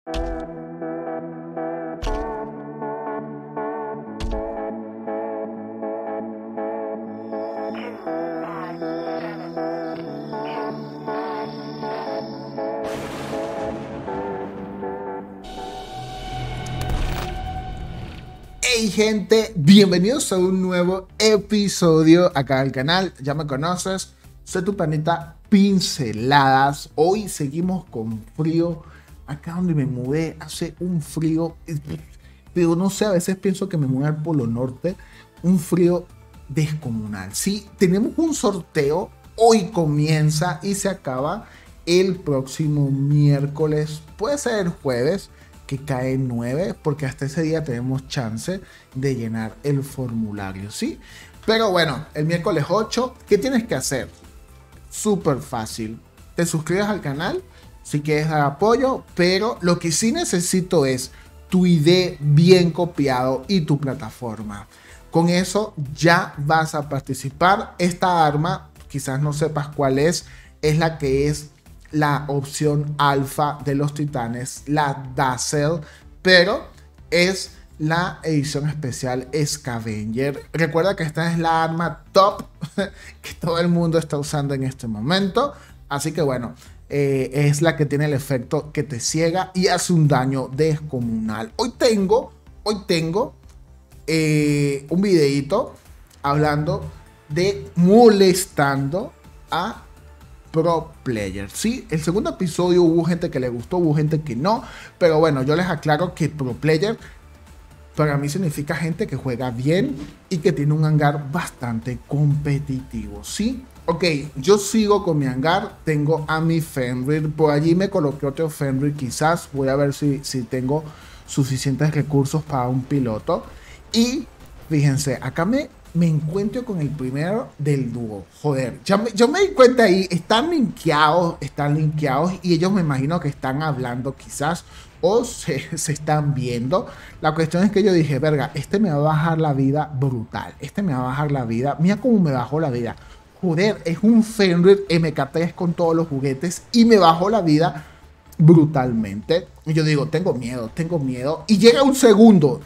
Hey gente, bienvenidos a un nuevo episodio acá al canal. Ya me conoces, soy tu panita Pinceladas. Hoy seguimos con frío. Acá donde me mudé hace un frío, pero no sé, a veces pienso que me mudé al Polo Norte. Un frío descomunal. Sí, tenemos un sorteo, hoy comienza y se acaba el próximo miércoles, puede ser el jueves, que cae 9, porque hasta ese día tenemos chance de llenar el formulario, ¿sí? Pero bueno, el miércoles 8, ¿qué tienes que hacer? Súper fácil. Te suscribes al canal si quieres dar apoyo, pero lo que sí necesito es tu ID bien copiado y tu plataforma. Con eso ya vas a participar. Esta arma, quizás no sepas cuál es la que es la opción alfa de los titanes, la Dazzle, pero es la edición especial Scavenger. Recuerda que esta es la arma top que todo el mundo está usando en este momento, así que bueno, es la que tiene el efecto que te ciega y hace un daño descomunal. Hoy tengo un videito hablando de molestando a pro player. Sí, el segundo episodio hubo gente que le gustó, hubo gente que no, pero bueno, yo les aclaro que pro player para mí significa gente que juega bien y que tiene un hangar bastante competitivo, ¿sí? Ok, yo sigo con mi hangar, tengo a mi Fenrir, por allí me coloqué otro Fenrir, quizás voy a ver si tengo suficientes recursos para un piloto. Y fíjense, acá me encuentro con el primero del dúo. Joder, yo me di cuenta ahí, están linkeados y ellos me imagino que están hablando quizás o se están viendo. La cuestión es que yo dije, verga, este me va a bajar la vida brutal, este me va a bajar la vida, mira cómo me bajó la vida. Joder, es un Fenrir MK3 con todos los juguetes y me bajó la vida brutalmente. Y yo digo, tengo miedo. Y llega un segundo.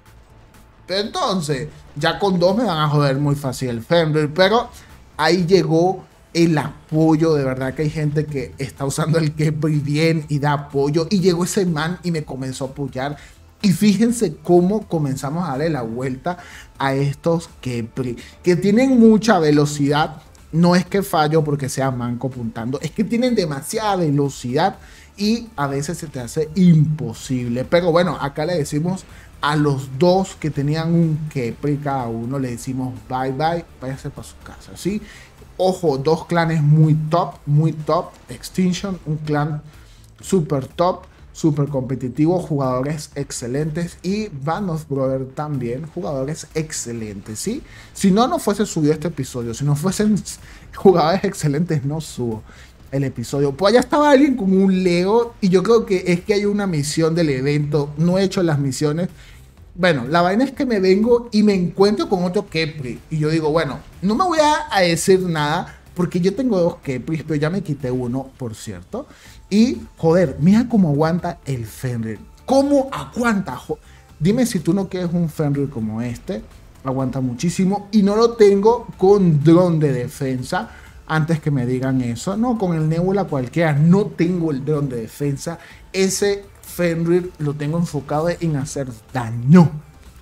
Entonces, ya con dos me van a joder muy fácil el Fenrir, pero ahí llegó el apoyo. De verdad que hay gente que está usando el Kepri bien y da apoyo. Y llegó ese man y me comenzó a apoyar. Y fíjense cómo comenzamos a darle la vuelta a estos Kepri, que tienen mucha velocidad. No es que fallo porque sea manco apuntando, es que tienen demasiada velocidad y a veces se te hace imposible. Pero bueno, acá le decimos a los dos que tenían un Kepri cada uno, le decimos bye bye, váyase para su casa, ¿sí? Ojo, dos clanes muy top. Extinction, un clan super top, super competitivo, jugadores excelentes, y Band of Brothers también, jugadores excelentes, ¿sí? Si no fuese subido este episodio, si no fuesen jugadores excelentes, no subo el episodio. Pues allá estaba alguien con un Leo y yo creo que es que hay una misión del evento. No he hecho las misiones. Bueno, la vaina es que me vengo y me encuentro con otro Kepri y yo digo, bueno, no me voy a decir nada porque yo tengo dos Kepris, pero ya me quité uno, por cierto. Y joder, mira cómo aguanta el Fenrir. ¿Cómo aguanta? Dime si tú no quieres un Fenrir como este. Aguanta muchísimo y no lo tengo con dron de defensa. Antes que me digan eso, no, con el Nebula cualquiera, no tengo el dron de defensa. Ese Fenrir lo tengo enfocado en hacer daño,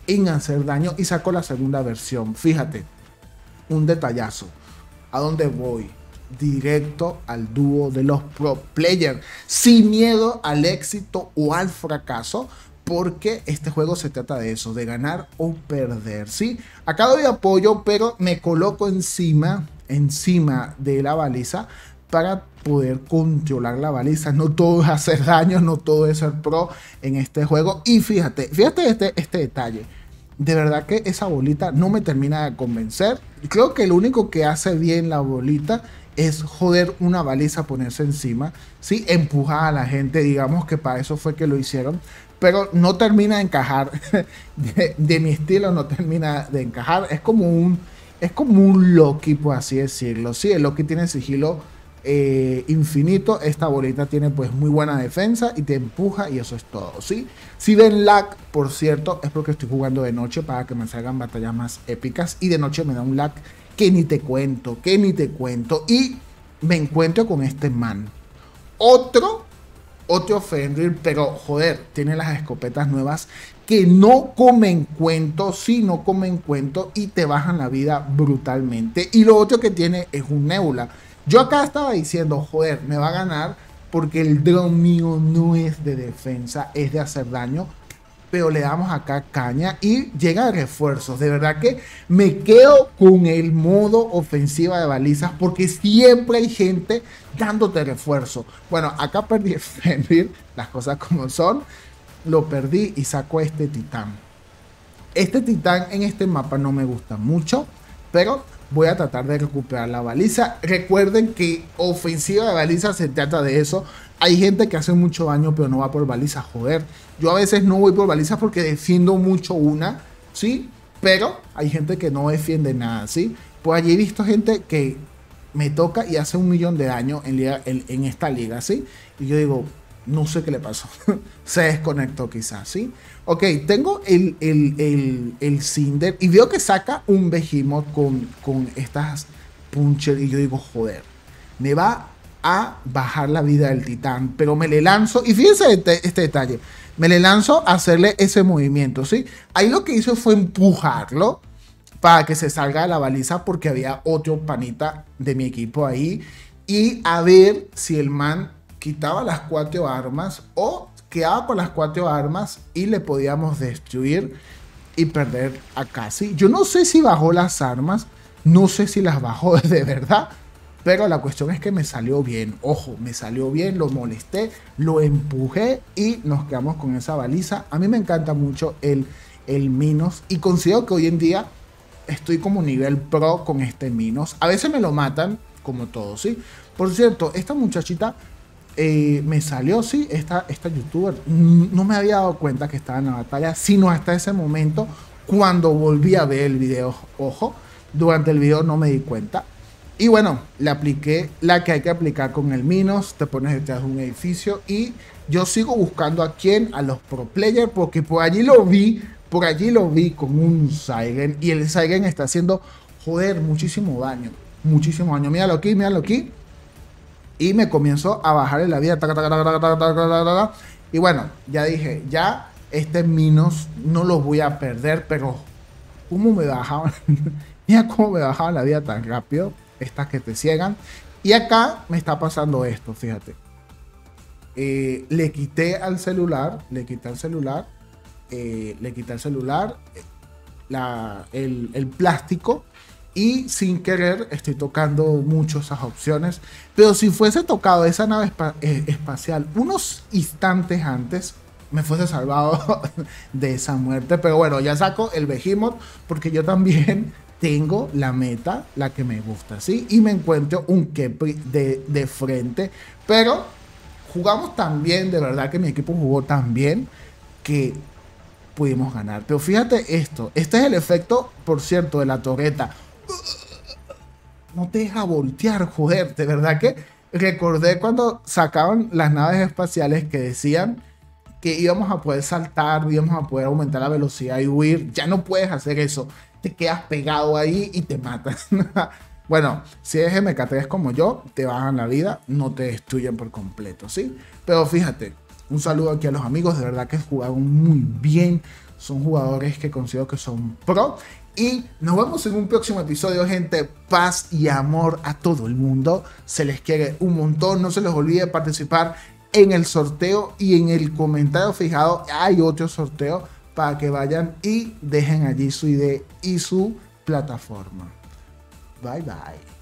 y saco la segunda versión. Fíjate, un detallazo. ¿A dónde voy? Directo al dúo de los pro players, sin miedo al éxito o al fracaso, porque este juego se trata de eso, de ganar o perder, ¿sí? Acá doy apoyo, pero me coloco encima de la baliza para poder controlar la baliza. No todo es hacer daño, no todo es ser pro en este juego. Y fíjate este detalle. De verdad que esa bolita no me termina de convencer. Creo que lo único que hace bien la bolita es joder una baliza, ponerse encima, ¿sí? Empujar a la gente, digamos que para eso fue que lo hicieron. Pero no termina de encajar. De mi estilo no termina de encajar. Es como un Loki, por así decirlo. Sí, el Loki tiene sigilo infinito. Esta bolita tiene pues muy buena defensa y te empuja y eso es todo, ¿sí? Si ven lag, por cierto, es porque estoy jugando de noche para que me salgan batallas más épicas y de noche me da un lag que ni te cuento, que ni te cuento. Y me encuentro con este man. Otro Fenrir, pero joder, tiene las escopetas nuevas que no comen cuento, sí, no comen cuento y te bajan la vida brutalmente. Y lo otro que tiene es un Nebula. Yo acá estaba diciendo, joder, me va a ganar porque el drone mío no es de defensa, es de hacer daño. Pero le damos acá caña y llega refuerzos. De verdad que me quedo con el modo ofensiva de balizas porque siempre hay gente dándote refuerzo. Bueno, acá perdí el Fenrir, las cosas como son. Lo perdí y saco este titán. Este titán en este mapa no me gusta mucho, pero voy a tratar de recuperar la baliza. Recuerden que ofensiva de baliza se trata de eso. Hay gente que hace mucho daño pero no va por baliza, joder. Yo a veces no voy por baliza porque defiendo mucho una, ¿sí? Pero hay gente que no defiende nada, ¿sí? Pues allí he visto gente que me toca y hace 1.000.000 de daño en esta liga, ¿sí? Y yo digo, no sé qué le pasó. Se desconectó quizás, ¿sí? Ok, tengo el Cinder y veo que saca un Behemoth con estas Puncher y yo digo, joder, me va a bajar la vida del titán, pero me le lanzo, y fíjense este detalle, me le lanzo a hacerle ese movimiento, ¿sí? Ahí lo que hizo fue empujarlo para que se salga de la baliza porque había otro panita de mi equipo ahí y a ver si el man quitaba las 4 armas o quedaba con las 4 armas y le podíamos destruir y perder a casi. Yo no sé si bajó las armas, no sé si las bajó de verdad, pero la cuestión es que me salió bien. Ojo, me salió bien, lo molesté, lo empujé y nos quedamos con esa baliza. A mí me encanta mucho el Minos y considero que hoy en día estoy como nivel pro con este Minos. A veces me lo matan, como todos, ¿sí? Por cierto, esta muchachita me salió, sí, esta youtuber. No me había dado cuenta que estaba en la batalla, sino hasta ese momento, cuando volví a ver el video. Ojo, durante el video no me di cuenta. Y bueno, le apliqué la que hay que aplicar con el Minos. Te pones detrás de un edificio y yo sigo buscando a quién, a los pro players, porque por allí lo vi con un Siren y el Siren está haciendo, joder, muchísimo daño. Muchísimo daño. Míralo aquí, míralo aquí. Y me comienzo a bajar en la vida. Y bueno, ya dije, ya este Minos no lo voy a perder, pero ¿cómo me bajaban? Mira cómo me bajaban la vida tan rápido. Estas que te ciegan. Y acá me está pasando esto, fíjate. Le quité al celular, el plástico. Y sin querer estoy tocando mucho esas opciones. Pero si fuese tocado esa nave espacial unos instantes antes, me fuese salvado de esa muerte. Pero bueno, ya saco el Behemoth porque yo también tengo la meta, la que me gusta, ¿sí? Y me encuentro un Khepri de frente. Pero jugamos tan bien, de verdad que mi equipo jugó tan bien que pudimos ganar. Pero fíjate esto. Este es el efecto, por cierto, de la torreta. No te deja voltear, joder. De verdad que recordé cuando sacaban las naves espaciales que decían que íbamos a poder saltar, íbamos a poder aumentar la velocidad y huir. Ya no puedes hacer eso. Te quedas pegado ahí y te matas. Bueno, si eres MK3 como yo, te bajan la vida, no te destruyen por completo, ¿sí? Pero fíjate, un saludo aquí a los amigos. De verdad que jugaron muy bien. Son jugadores que considero que son pro. Y nos vemos en un próximo episodio, gente. Paz y amor a todo el mundo. Se les quiere un montón. No se les olvide participar en el sorteo. Y en el comentario fijado hay otro sorteo para que vayan y dejen allí su ID y su plataforma. Bye bye.